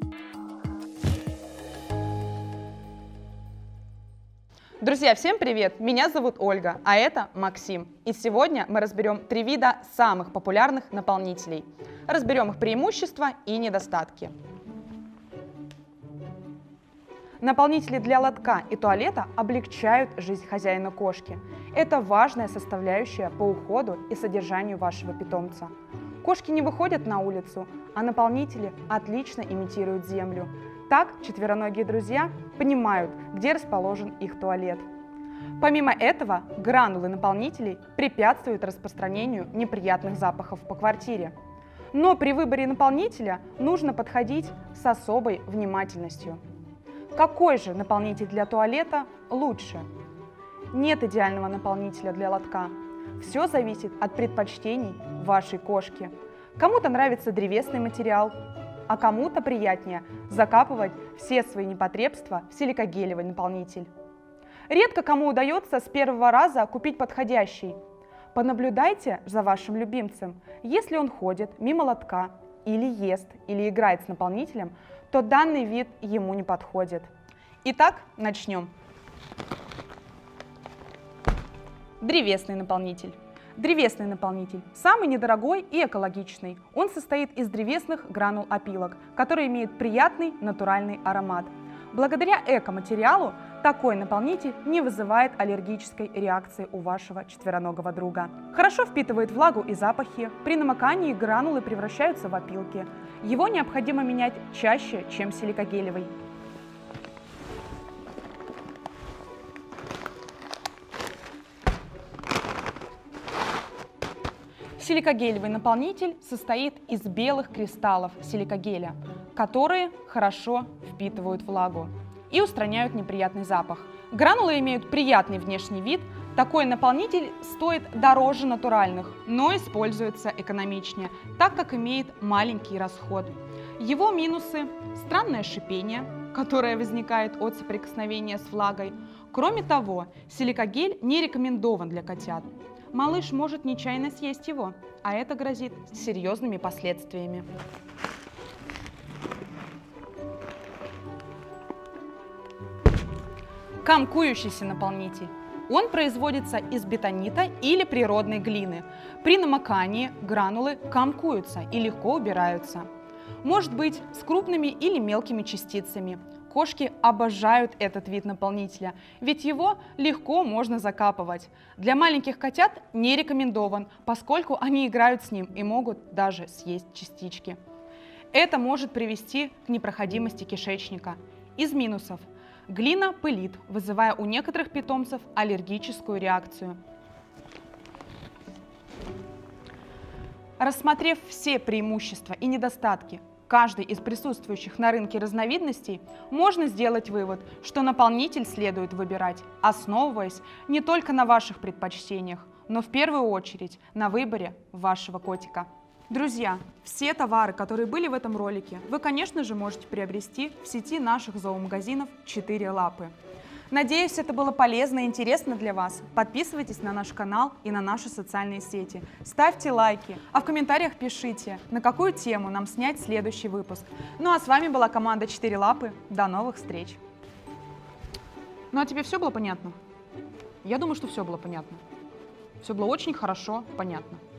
Друзья, всем привет! Меня зовут Ольга, а это Максим. И сегодня мы разберем 3 вида самых популярных наполнителей. Разберем их преимущества и недостатки. Наполнители для лотка и туалета облегчают жизнь хозяина кошки. Это важная составляющая по уходу и содержанию вашего питомца. Кошки не выходят на улицу, а наполнители отлично имитируют землю. Так четвероногие друзья понимают, где расположен их туалет. Помимо этого, гранулы наполнителей препятствуют распространению неприятных запахов по квартире. Но при выборе наполнителя нужно подходить с особой внимательностью. Какой же наполнитель для туалета лучше? Нет идеального наполнителя для лотка. Все зависит от предпочтений вашей кошки. Кому-то нравится древесный материал, а кому-то приятнее закапывать все свои непотребства в силикогелевый наполнитель. Редко кому удается с первого раза купить подходящий. Понаблюдайте за вашим любимцем. Если он ходит мимо лотка, или ест, или играет с наполнителем, то данный вид ему не подходит. Итак, начнем. Древесный наполнитель. Древесный наполнитель самый недорогой и экологичный. Он состоит из древесных гранул опилок, которые имеют приятный натуральный аромат. Благодаря экоматериалу такой наполнитель не вызывает аллергической реакции у вашего четвероногого друга. Хорошо впитывает влагу и запахи. При намокании гранулы превращаются в опилки. Его необходимо менять чаще, чем силикогелевый. Силикогелевый наполнитель состоит из белых кристаллов силикогеля, которые хорошо впитывают влагу и устраняют неприятный запах. Гранулы имеют приятный внешний вид. Такой наполнитель стоит дороже натуральных, но используется экономичнее, так как имеет маленький расход. Его минусы – странное шипение, которое возникает от соприкосновения с влагой. Кроме того, силикогель не рекомендован для котят. Малыш может нечаянно съесть его, а это грозит серьезными последствиями. Комкующийся наполнитель. Он производится из бетонита или природной глины. При намокании гранулы комкуются и легко убираются. Может быть с крупными или мелкими частицами. Кошки обожают этот вид наполнителя, ведь его легко можно закапывать. Для маленьких котят не рекомендован, поскольку они играют с ним и могут даже съесть частички. Это может привести к непроходимости кишечника. Из минусов. Глина пылит, вызывая у некоторых питомцев аллергическую реакцию. Рассмотрев все преимущества и недостатки каждой из присутствующих на рынке разновидностей, можно сделать вывод, что наполнитель следует выбирать, основываясь не только на ваших предпочтениях, но в первую очередь на выборе вашего котика. Друзья, все товары, которые были в этом ролике, вы, конечно же, можете приобрести в сети наших зоомагазинов «Четыре лапы». Надеюсь, это было полезно и интересно для вас. Подписывайтесь на наш канал и на наши социальные сети. Ставьте лайки, а в комментариях пишите, на какую тему нам снять следующий выпуск. Ну а с вами была команда «Четыре лапы». До новых встреч! Ну а тебе все было понятно? Я думаю, что все было понятно. Все было очень хорошо понятно.